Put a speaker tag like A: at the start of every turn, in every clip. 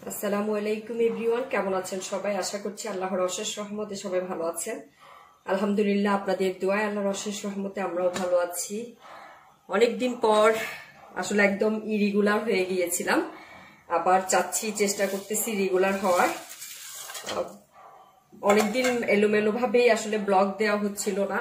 A: আসসালামু আলাইকুম এভরিওয়ান, কেমন আছেন সবাই? আশা করছি আল্লাহর অশেষ রহমতে সবাই ভালো আছেন। আলহামদুলিল্লাহ, আপনাদের দোয়ায় আল্লাহর অশেষ রহমতে আমরাও ভালো আছি। অনেকদিন পর আসলে একদম ইরেগুলার হয়ে গিয়েছিলাম, আবার চেষ্টা করতেছি রেগুলার হওয়ার। অনেকদিন এলোমেলো ভাবেই আসলে ব্লগ দেওয়া হচ্ছিল না।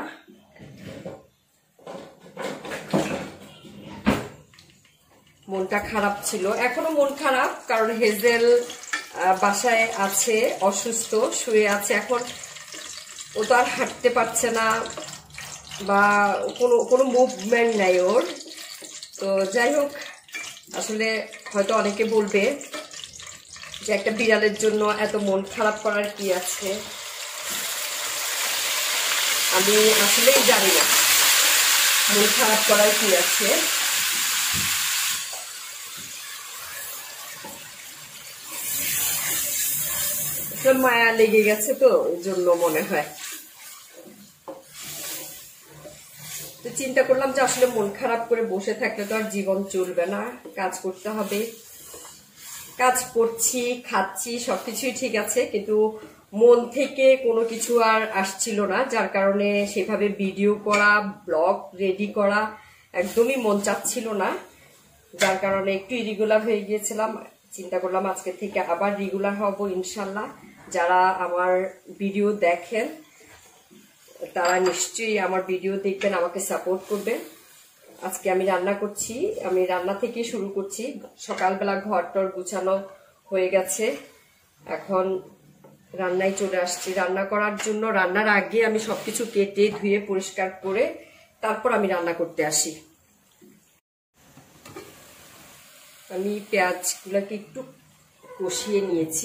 A: মনটা খারাপ ছিল, এখনো মন খারাপ, কারণ হেজেল বাসায় আছে, অসুস্থ, শুয়ে আছে। এখন ও তো আর হাঁটতে পারছে না বা কোনো মুভমেন্ট নাই ওর। তো যাই হোক, আসলে হয়তো অনেকে বলবে যে একটা বিড়ালের জন্য এত মন খারাপ করার কি আছে। আমি আসলেই জানি না মন খারাপ করার কি আছে। মায়া লেগে গেছে, তো ওই জন্য মনে হয়। তো চিন্তা করলাম যে আসলে মন খারাপ করে বসে থাকলে তো আর জীবন চলবে না, কাজ করতে হবে। কাজ করছি, খাচ্ছি, সবকিছুই ঠিক আছে, কিন্তু মন থেকে কোনো কিছু আর আসছিল না, যার কারণে সেভাবে ভিডিও করা, ব্লগ রেডি করা একদমই মন চাচ্ছিল না। যার কারণে একটু ইরেগুলার হয়ে গিয়েছিলাম। চিন্তা করলাম আজকে থেকে আবার রেগুলার হব ইনশাল্লাহ। যারা আমার ভিডিও দেখেন তারা নিশ্চয়ই আমার ভিডিও দেখবেন, আমাকে সাপোর্ট করবেন। আজকে আমি রান্না করছি, আমি রান্না থেকে শুরু করছি। সকালবেলা ঘর টর গুছানো হয়ে গেছে, এখন রান্নায় চলে আসছি। রান্না করার জন্য রান্নার আগে আমি সবকিছু কেটে ধুয়ে পরিষ্কার করে তারপর আমি রান্না করতে আসি। আমি পেঁয়াজগুলোকে একটু কষিয়ে নিয়েছি।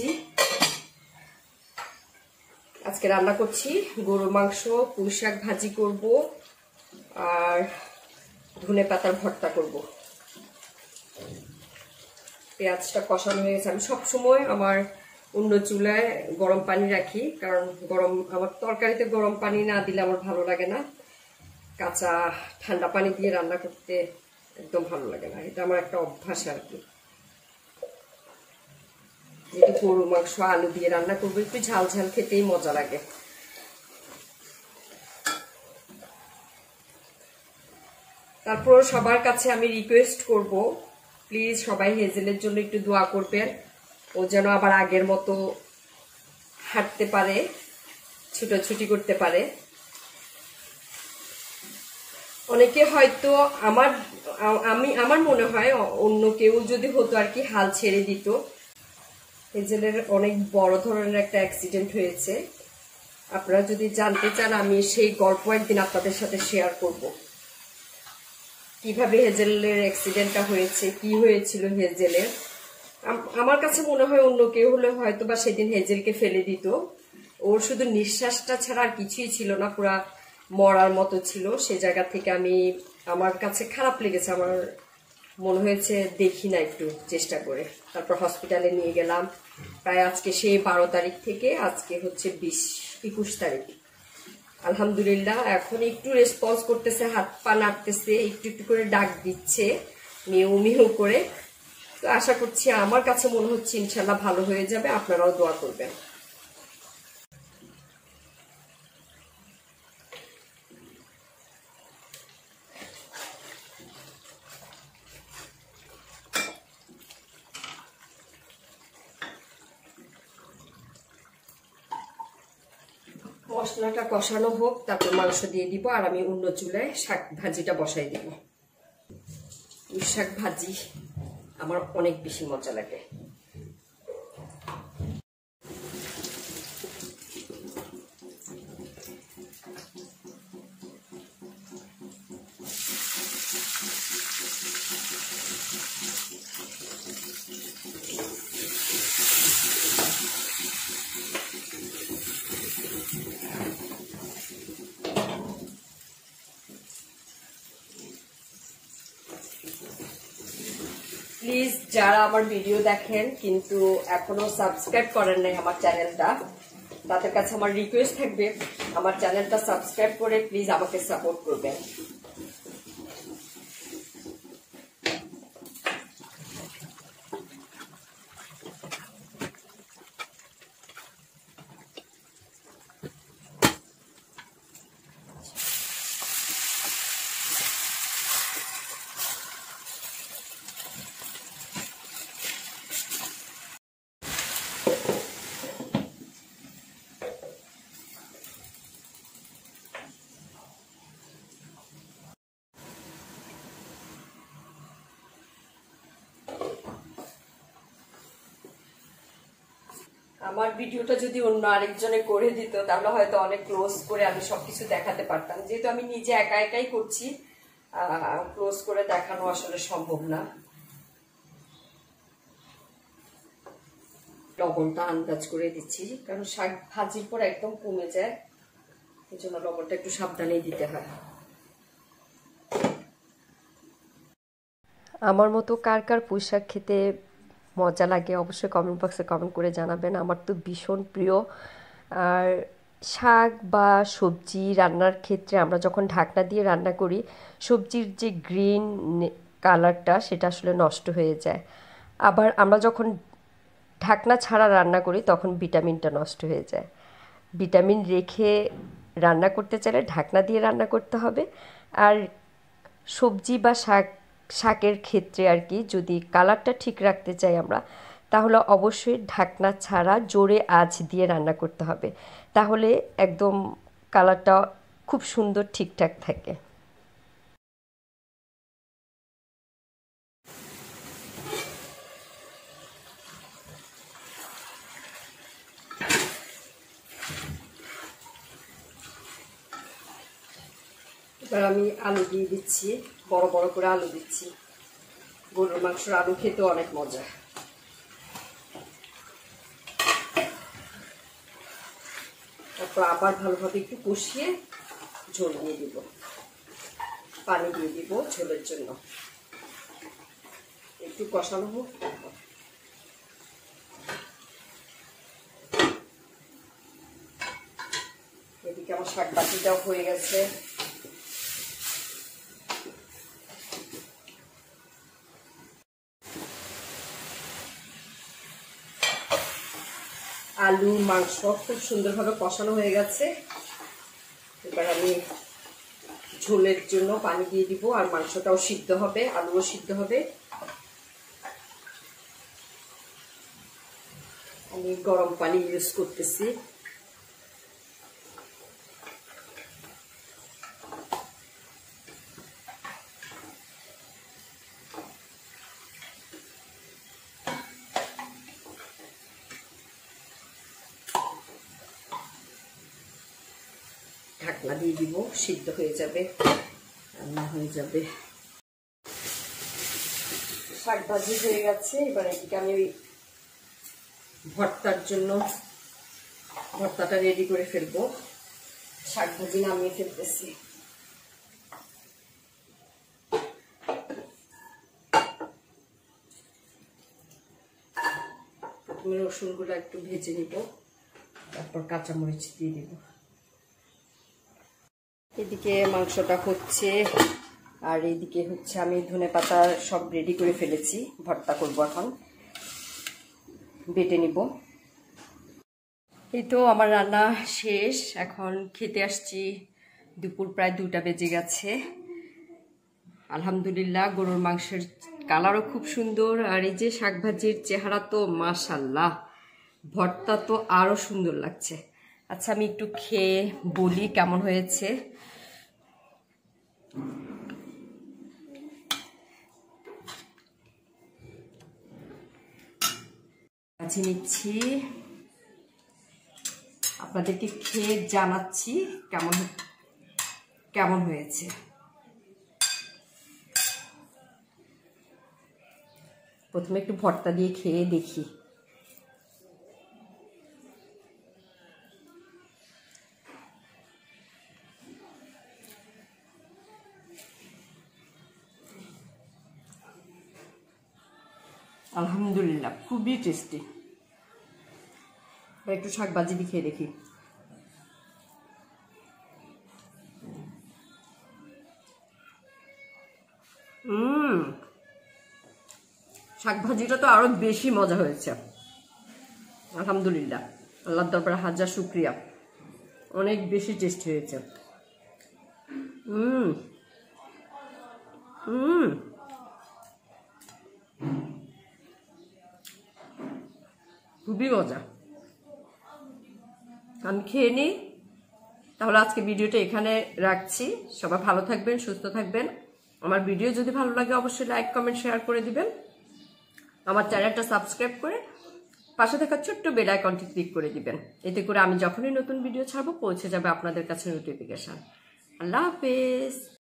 A: আজকে রান্না করছি গরুর মাংস, পুঁই শাক ভাজি করব, আর ধনে পাতার ভর্তা করব। পেঁয়াজটা কষানো হয়ে গেছে। আমি সবসময় আমার অন্য চুলায় গরম পানি রাখি, কারণ আমার তরকারিতে গরম পানি না দিলে আমার ভালো লাগে না। কাঁচা ঠান্ডা পানি দিয়ে রান্না করতে একদম ভালো লাগে না, এটা আমার একটা অভ্যাস আর কি। যেহেতু গরু মাংস আলু দিয়ে রান্না করবো, একটু ঝাল ঝাল খেতেই মজা লাগে। তারপর সবার কাছে আমি রিকোয়েস্ট করব, প্লিজ সবাই হেজেলের জন্য একটু দোয়া করবেন। ও যেন আবার আগের মতো হাঁটতে পারে, ছুটোছুটি করতে পারে। অনেকে হয়তো আমার মনে হয় অন্য কেউ যদি হতো আর কি, হাল ছেড়ে দিত। হেজেলের অনেক বড় ধরনের একটা অ্যাক্সিডেন্ট হয়েছে। আপনারা যদি জানতে চান, আমি সেই গল্প একদিন আপনাদের সাথে শেয়ার করব, কিভাবে হেজেলের অ্যাক্সিডেন্টটা হয়েছে, কি হয়েছিল হেজেলের। আমার কাছে মনে হয় অন্য কেউ হলে হয়তো বা সেদিন হেজেলকে ফেলে দিত। ওর শুধু নিঃশ্বাসটা ছাড়া আর কিছুই ছিল না, পুরা মরার মতো ছিল। সে জায়গা থেকে আমার কাছে খারাপ লেগেছে। আমার মনে হয়েছে দেখি না, একটু চেষ্টা করে। তারপর হসপিটালে নিয়ে গেলাম। প্রায় আজকে সেই 12 তারিখ থেকে আজকে হচ্ছে 21 তারিখ। আলহামদুলিল্লাহ, এখন একটু রেসপন্স করতেছে, হাত পা নাড়তেছে, একটু একটু করে ডাক দিচ্ছে মিউ মিউ করে। তো আশা করছি, আমার কাছে মনে হচ্ছে ইনশাল্লাহ ভালো হয়ে যাবে। আপনারাও দোয়া করবেন। মশলাটা কষানো হোক, তারপর মাংস দিয়ে দিব, আর আমি অন্য চুলায় শাক ভাজিটা বসাই দিব। শাক ভাজি আমার অনেক বেশি মজা লাগে। প্লিজ যারা আমার ভিডিও দেখেন কিন্তু এখনো সাবস্ক্রাইব করেন নাই আমার চ্যানেলটা, তাদের কাছে আমার রিকোয়েস্ট থাকবে, আমার চ্যানেলটা সাবস্ক্রাইব করে প্লিজ আমাকে সাপোর্ট করবেন। আমার ভিডিওটা যদি অন্য আরেকজনে করে দিত তাহলে হয়তো অনেক ক্লোজ করে আমি সবকিছু দেখাতে পারতাম, যেহেতু আমি নিজে একা একাই করছি, ক্লোজ করে দেখানো আসলে সম্ভব না। লবণটা আন্দাজ করে দিচ্ছি, কারণ শাক ভাজির পর একদম কমে যায়, এই জন্য লবণটা একটু সাবধানেই দিতে হয়। আমার মতো কার কার পুঁই শাক খেতে মজা লাগে অবশ্যই কমেন্ট বক্সে কমেন্ট করে জানাবেন। আমার তো ভীষণ প্রিয়। আর শাক বা সবজি রান্নার ক্ষেত্রে আমরা যখন ঢাকনা দিয়ে রান্না করি, সবজির যে গ্রিন কালারটা সেটা আসলে নষ্ট হয়ে যায়। আবার আমরা যখন ঢাকনা ছাড়া রান্না করি তখন ভিটামিনটা নষ্ট হয়ে যায়। ভিটামিন রেখে রান্না করতে চাইলে ঢাকনা দিয়ে রান্না করতে হবে। আর সবজি বা শাকের ক্ষেত্রে আর কি, যদি কালারটা ঠিক রাখতে চাই আমরা, তাহলে অবশ্যই ঢাকনা ছাড়া জোরে আঁচ দিয়ে রান্না করতে হবে, তাহলে একদম কালারটা খুব সুন্দর ঠিকঠাক থাকে। এবার আমি আলু দিয়ে দিচ্ছি, বড় বড় করে আলু দিচ্ছি। গরুর মাংসের আলু খেতে অনেক মজা। তারপর আবার ভালোভাবে একটু কষিয়ে ঝোল দিয়ে দিব, পানি দিয়ে দিব ঝোলের জন্য। একটু কষানো হোক। এদিকে আমার শাক বাটিটাও হয়ে গেছে। আলু মাংস খুব সুন্দরভাবে কষানো হয়ে গেছে। এবার আমি ঝোলের জন্য পানি দিয়ে দিব, আর মাংসটাও সিদ্ধ হবে, আলুও সিদ্ধ হবে। আমি গরম পানি ইউজ করতেছি। ঢাকনা দিয়ে দিব, সিদ্ধ হয়ে যাবে, রান্না হয়ে যাবে। শাক ভাজি হয়ে গেছে। এবার এদিকে আমি ভর্তার জন্য ভর্তাটা রেডি করে ফেলবো। শাক ভাজি নামিয়ে ফেলতেছি। প্রথমে রসুনগুলো একটু ভেজে নিব, তারপর কাঁচামরিচ দিয়ে দিব। এদিকে মাংসটা হচ্ছে, আর এইদিকে হচ্ছে আমি ধনেপাতা সব রেডি করে ফেলেছি, ভর্তা করব। এখন বেটে নিব। এই তো আমার রান্না শেষ, এখন খেতে আসছি। দুপুর প্রায় 2টা বেজে গেছে। আলহামদুলিল্লাহ, গরুর মাংসের কালারও খুব সুন্দর, আর এই যে শাকভাজির চেহারা তো মাশাল্লাহ, ভর্তা তো আরো সুন্দর লাগছে। আচ্ছা, আমি একটু খেয়ে বলি কেমন হয়েছে। ভাজি নিচ্ছি, আপনাদেরকে খেয়ে জানাচ্ছি কেমন হয়েছে। প্রথমে একটু ভর্তা দিয়ে খেয়ে দেখি। আলহামদুলিল্লাহ, খুবই টেস্টি। একটু শাক ভাজি দিয়ে খেয়ে দেখি। শাক ভাজিটা তো আরো বেশি মজা হয়েছে। আলহামদুলিল্লাহ, আল্লাহর দরবারে হাজার শুকরিয়া, অনেক বেশি টেস্টি হয়েছে। খুবই মজা। আমি খেয়ে নিই, তাহলে আজকে ভিডিওটা এখানে রাখছি। সবাই ভালো থাকবেন, সুস্থ থাকবেন। আমার ভিডিও যদি ভালো লাগে অবশ্যই লাইক কমেন্ট শেয়ার করে দিবেন। আমার চ্যানেলটা সাবস্ক্রাইব করে পাশে থাকা ছোট্ট বেল আইকনটি ক্লিক করে দিবেন। এতে করে আমি যখনই নতুন ভিডিও ছাড়বো পৌঁছে যাবে আপনাদের কাছে নোটিফিকেশন। আল্লাহ হাফেজ।